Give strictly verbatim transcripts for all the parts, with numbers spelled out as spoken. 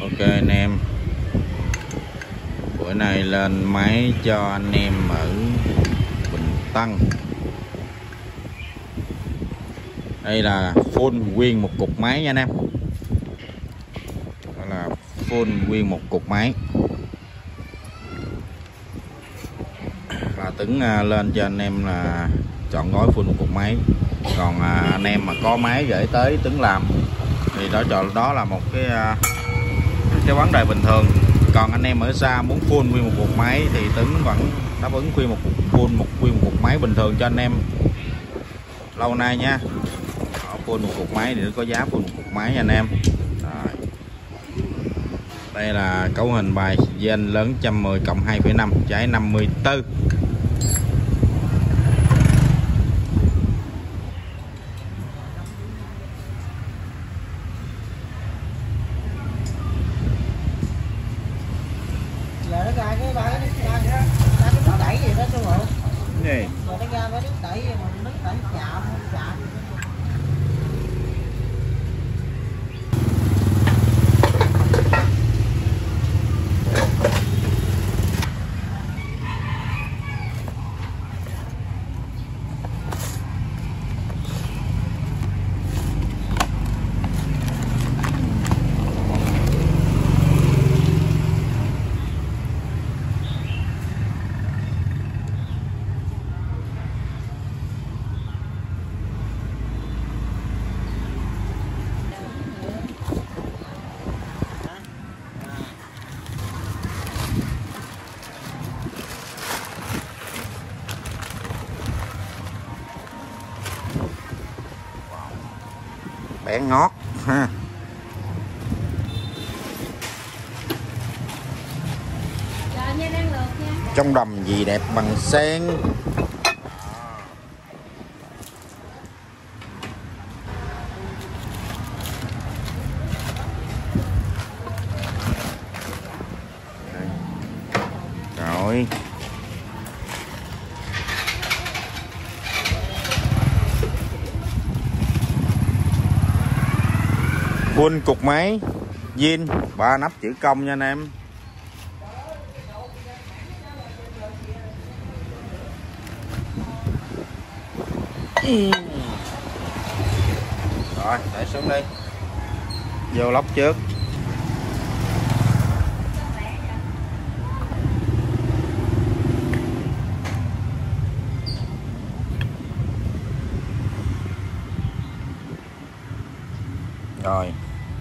Ok anh em, bữa nay lên máy cho anh em ở Bình Tân. Đây là full nguyên một cục máy nha anh em. Đó là full nguyên một cục máy. Và Tuấn lên cho anh em là chọn gói full một cục máy. Còn anh em mà có máy gửi tới Tuấn làm thì đó cho đó là một cái cái vấn đề bình thường. Còn anh em ở xa muốn full nguyên một cục máy thì Tuấn vẫn đáp ứng nguyên một full một nguyên một cục máy bình thường cho anh em lâu nay nha. Full một cục máy thì có giá full một cục máy nha anh em. Rồi. Đây là cấu hình bài gen lớn một trăm mười cộng hai phẩy năm trái năm mươi tư. Giờ nó ra cái ba cái nước ra ra cái nước đẩy gì đó sư phụ. Gì? Giờ nó ra cái nước đẩy gì mà nước đẩy chạm chạm. Bé ngót ha. Trong đầm gì đẹp bằng sen. Rồi. Full cục máy zin ba nắp chữ công nha anh em. Rồi để xuống đi, vô lốc trước. Rồi.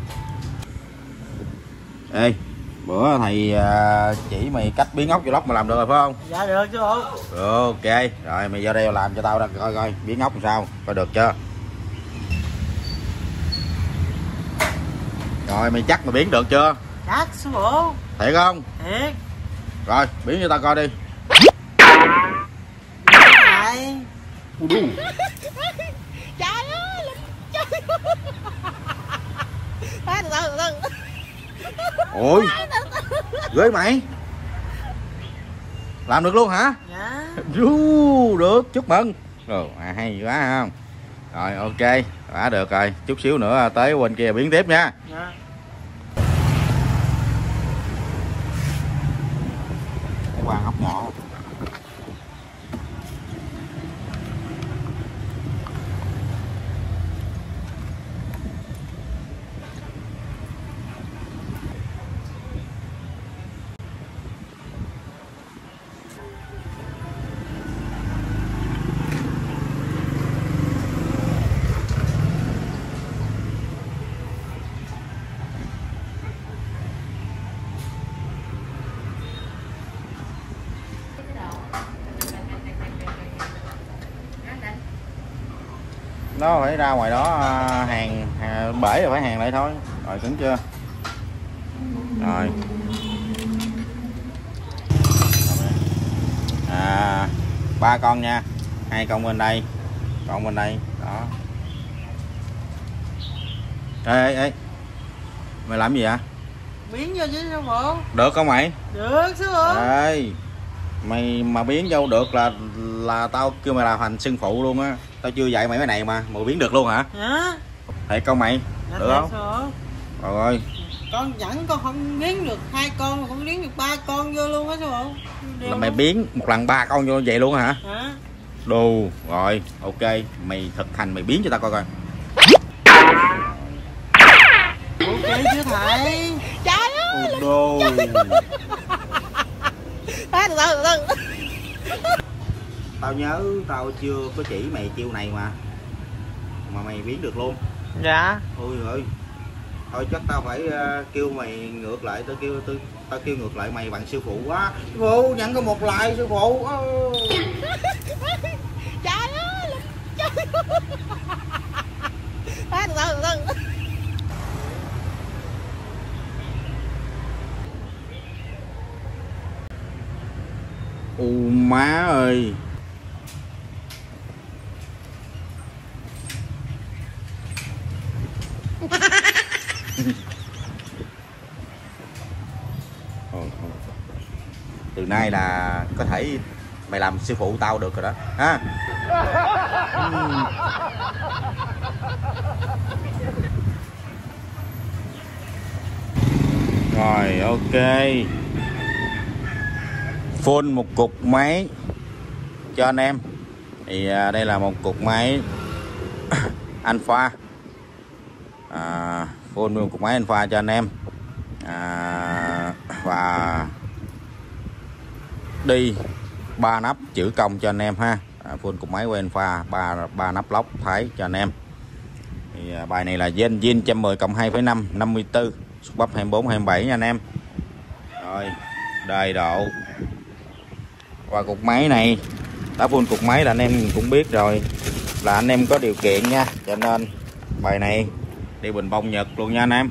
Ê, bữa thầy chỉ mày cách biến ốc vô lốc mà làm được rồi phải không? Dạ được chứ bộ. Ok, rồi mày vô đây làm cho tao coi coi biến ốc làm sao, coi được chưa? Rồi mày chắc mày biến được chưa? Chắc sư phụ. Thiệt không? Thiệt. Rồi, biến cho tao coi đi. Này. U đu. Trời ơi, trời. Từ từ từ từ. Ôi, ghê mày. Làm được luôn hả? Dạ. Ru, được, chúc mừng. Rồi, à, hay quá không? Rồi, ok, đã được rồi. Chút xíu nữa tới bên kia biến tiếp nha. Dạ. Cái quan ốc nhỏ. Nó phải ra ngoài đó hàng, hàng bể rồi phải hàng lại thôi. Rồi cứng chưa? Rồi. À, ba con nha, hai con bên đây, con bên đây, đó. Ê ê, mày làm gì vậy? Biến vô chứ sư phụ. Được không mày? Được sư phụ. Ê, mày mà biến vô được là là tao kêu mày làm thành sư phụ luôn á. Tao chưa dạy mày cái này mà mày biến được luôn hả? Hả? Thiệt không mày? Dạ, được không? sư phụ. Rồi Con dẫn con không biến được hai con mà con biến được ba con vô luôn á sư phụ. Là mày biến một lần ba con vô vậy luôn hả? Hả? Đồ rồi, ok, mày thực hành mày biến cho tao coi coi. Ok chứ thầy. Trời ơi. Đồ. À, từ từ từ từ. Tao nhớ tao chưa có chỉ mày chiêu này mà. Mà mày biến được luôn. Dạ. Ôi ơi. Thôi chắc tao phải uh, kêu mày ngược lại, tao kêu tao, tao kêu ngược lại mày bằng sư phụ quá. Sư phụ nhận có một lại sư phụ. Oh. Trời ơi. Trời. À, từ từ từ từ. U má ơi. Từ nay là có thể mày làm sư phụ tao được rồi đó ha. Rồi ok. Full một cục máy cho anh em. Thì à, đây là một cục máy Alpha. À, full một cục máy Alpha cho anh em. À, và đi ba nắp chữ công cho anh em ha. À, full cục máy của Alpha, ba ba nắp lốc thái cho anh em. Thì à, bài này là Gen Zin một trăm mười cộng hai phẩy năm, năm mươi tư, bắp hai mươi bốn hai mươi bảy nha anh em. Rồi, đầy độ. Và cục máy này đã full cục máy là anh em cũng biết rồi, là anh em có điều kiện nha, cho nên bài này đi bình bông Nhật luôn nha anh em.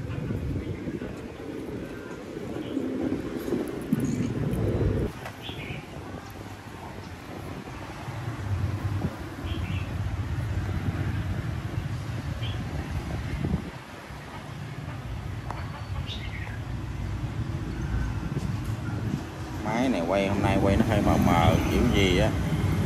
Máy này quay hôm nay quay nó hơi mờ mờ kiểu gì á.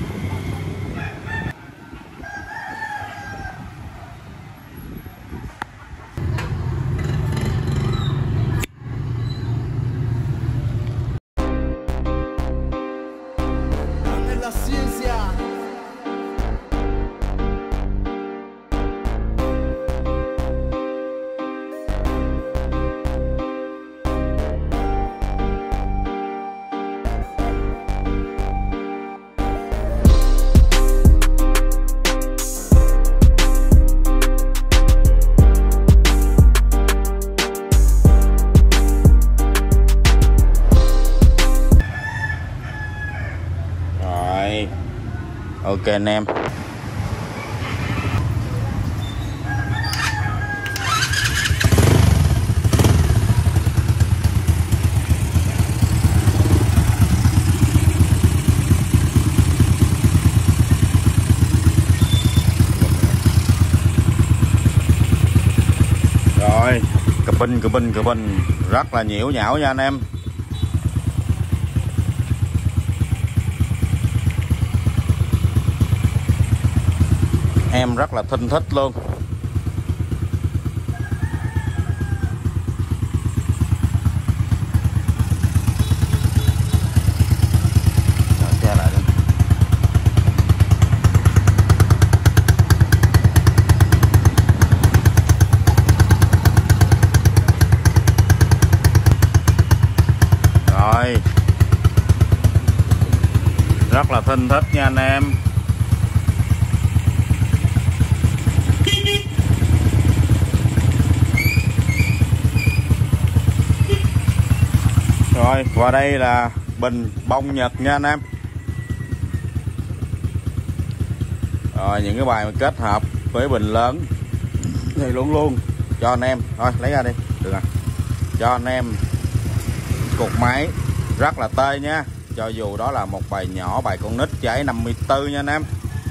Ok anh em. Rồi, cà pin cà pin cà pin rất là nhiễu nhão nha anh em. Em rất là thinh thích luôn. Che lại đi. Rồi, rất là thinh thích nha anh em. Rồi, và đây là bình bông Nhật nha anh em. Rồi, những cái bài mà kết hợp với bình lớn thì luôn luôn cho anh em. Thôi, lấy ra đi. Được rồi. Cho anh em cục máy rất là tê nha. Cho dù đó là một bài nhỏ, bài con nít cháy năm mươi tư nha anh em.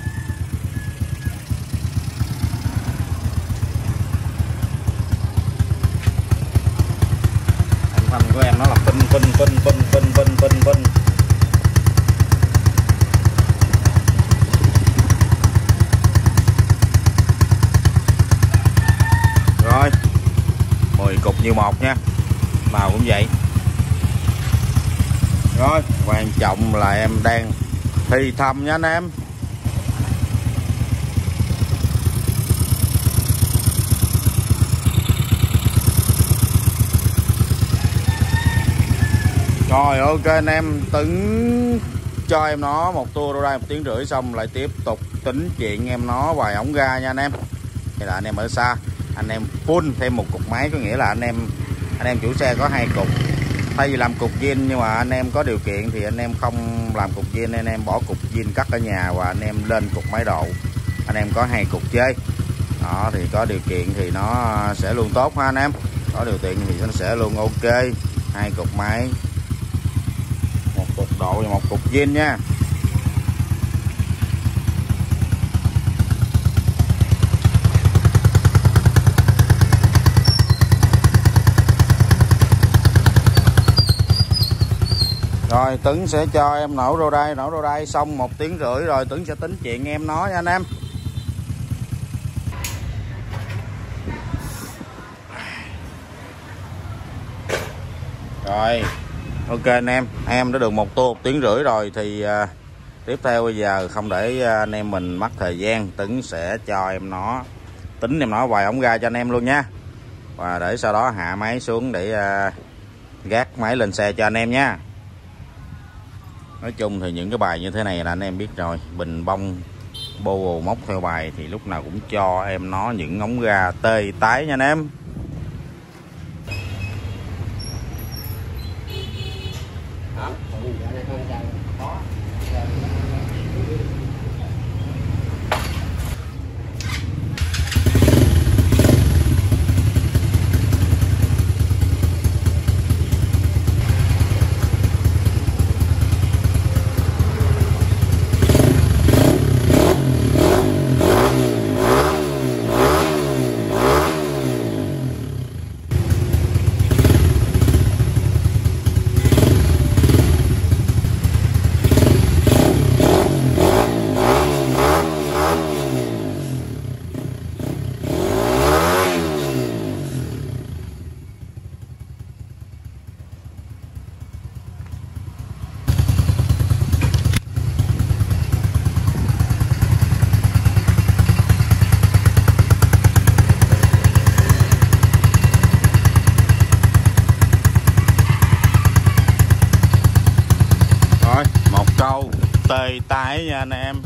Thanh của em nó là pin pin pin pin pin pin pin pin. Rồi mười cục như một nha, màu cũng vậy. Rồi quan trọng là em đang thì thầm nha anh em. Rồi ok anh em, tính cho em nó một tour đâu đây một tiếng rưỡi xong lại tiếp tục tính chuyện em nó vài ống ga nha anh em. Thì là anh em ở xa, anh em full thêm một cục máy, có nghĩa là anh em anh em chủ xe có hai cục, thay vì làm cục zin nhưng mà anh em có điều kiện thì anh em không làm cục zin, anh em bỏ cục zin cắt ở nhà và anh em lên cục máy độ, anh em có hai cục chơi đó thì có điều kiện thì nó sẽ luôn tốt ha anh em, có điều kiện thì nó sẽ luôn ok. Hai cục máy, một cục độ và một cục zin nha. Rồi Tuấn sẽ cho em nổ rô đai, nổ rô đai xong một tiếng rưỡi rồi Tuấn sẽ tính chuyện em nó nha anh em. Rồi ok anh em, em đã được một tour một tiếng rưỡi rồi thì uh, tiếp theo bây giờ không để uh, anh em mình mất thời gian, Tuấn sẽ cho em nó tính em nó vài ống ga cho anh em luôn nha, và để sau đó hạ máy xuống để uh, gác máy lên xe cho anh em nha. Nói chung thì những cái bài như thế này là anh em biết rồi, bình bông bô móc theo bài thì lúc nào cũng cho em nó những ống ga tê tái nha anh em. Tê tái nha anh em.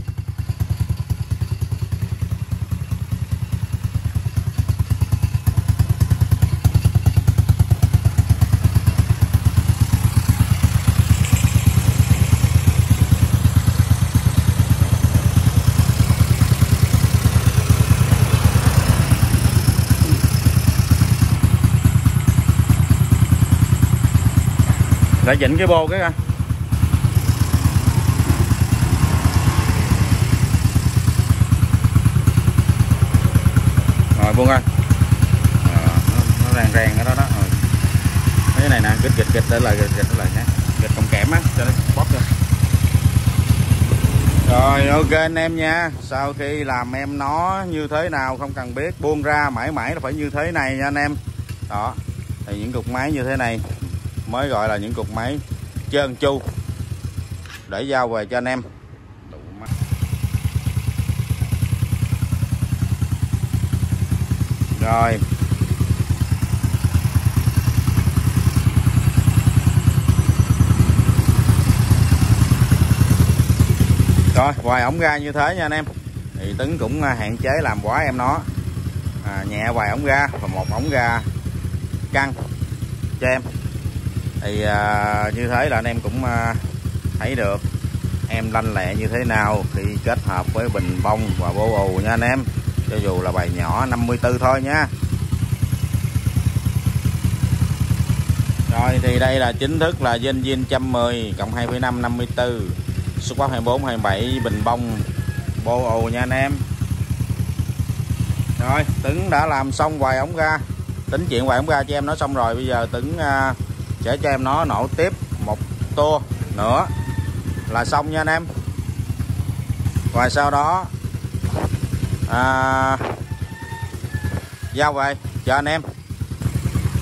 Để chỉnh cái bô cái coi. Rồi buông ơi, à, nó, nó rang rang cái đó đó. Rồi. Cái này nè, kịch kịch kịch để lại kịch kịch để lại nhé, kịch còn kẽm á cho nó bóp cho. Rồi ok anh em nha, sau khi làm em nó như thế nào không cần biết, buông ra mãi mãi nó phải như thế này nha anh em. Đó, thì những cục máy như thế này mới gọi là những cục máy trơn tru để giao về cho anh em. Rồi rồi vài ống ga như thế nha anh em, thì Tuấn cũng hạn chế làm quá em nó, à, nhẹ vài ống ga và một ống ga căng cho em, thì à, như thế là anh em cũng à, thấy được em lanh lẹ như thế nào khi kết hợp với bình bông và bô ù nha anh em, cho dù là bài nhỏ năm mươi tư thôi nha. Rồi thì đây là chính thức là zin zin một trăm mười cộng hai phẩy năm năm mươi tư Super hai mươi bốn hai mươi bảy bình bông bô ù nha anh em. Rồi Tuấn đã làm xong vài ống ga, tính chuyện vài ống ga cho em nó xong rồi, bây giờ Tuấn uh, sẽ cho em nó nổ tiếp một tour nữa là xong nha anh em. Và sau đó à, giao về cho anh em.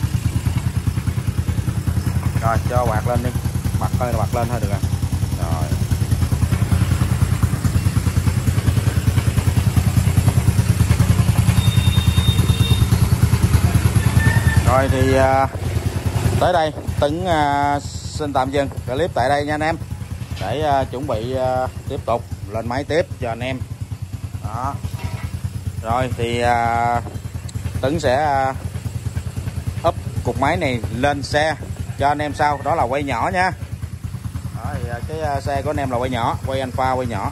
Rồi cho quạt lên đi, bật hơi bật lên thôi được rồi. Rồi. Rồi thì uh, tới đây Tấn uh, xin tạm dừng clip tại đây nha anh em, để uh, chuẩn bị uh, tiếp tục lên máy tiếp cho anh em. Đó. Rồi thì uh, Tấn sẽ uh, úp cục máy này lên xe cho anh em sau, đó là quay nhỏ nha. Đó, thì uh, cái uh, xe của anh em là quay nhỏ, quay alpha, quay nhỏ.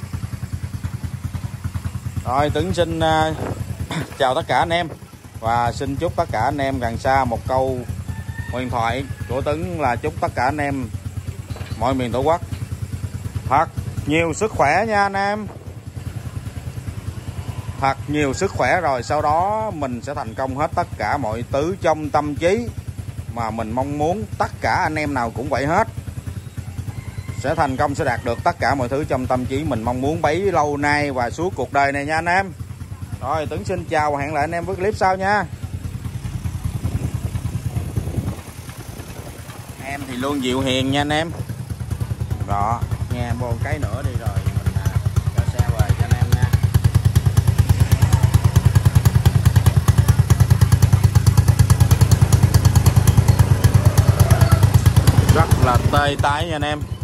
Rồi Tấn xin uh, chào tất cả anh em và xin chúc tất cả anh em gần xa một câu huyền thoại của Tấn là chúc tất cả anh em mọi miền Tổ quốc thật nhiều sức khỏe nha anh em, thật nhiều sức khỏe, rồi sau đó mình sẽ thành công hết tất cả mọi thứ trong tâm trí mà mình mong muốn. Tất cả anh em nào cũng vậy hết, sẽ thành công, sẽ đạt được tất cả mọi thứ trong tâm trí mình mong muốn bấy lâu nay và suốt cuộc đời này nha anh em. Rồi Tuấn xin chào và hẹn lại anh em với clip sau nha. Em thì luôn dịu hiền nha anh em. Đó, nghe vô cái nữa đi rồi mình à, cho xe về cho anh em nha. Rất là tê tái nha anh em.